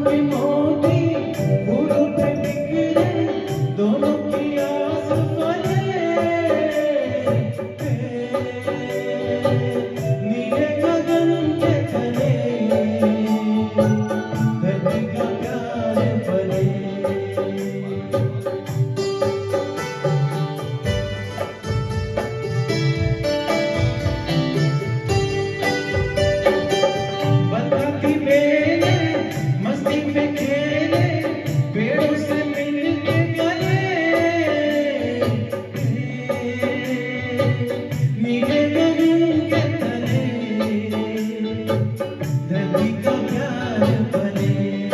के मोती फूल पे बिखरे दोनों की आस फले नीले गगन के तले धरती का प्यार पले बरसाती बेले मस्ती में खेले पेड़ों से मिलके गले नीले गगन के तले धरती का प्यार पले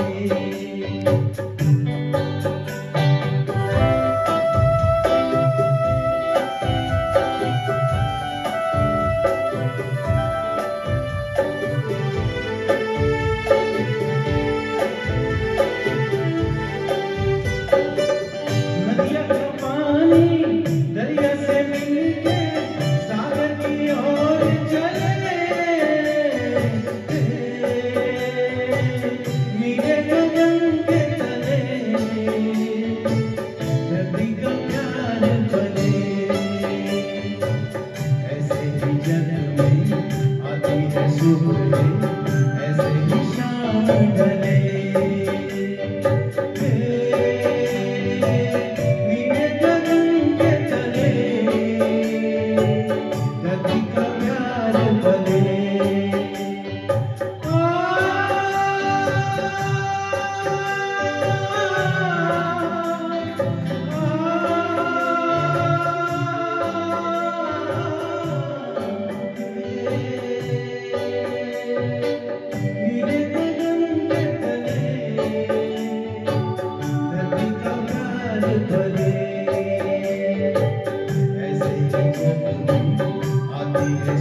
नदिया का पानी दरिया से मिलके सागर की ओर चले नीले गगन के तले धरती का प्यार पले ऐसे ही जग में आती है सुबह ऐसे ही शाम ढले नीले गगन के तले धरती का प्यार पले नीले गगन के तले धरती का प्यार पले ऐसे ही जग में आती है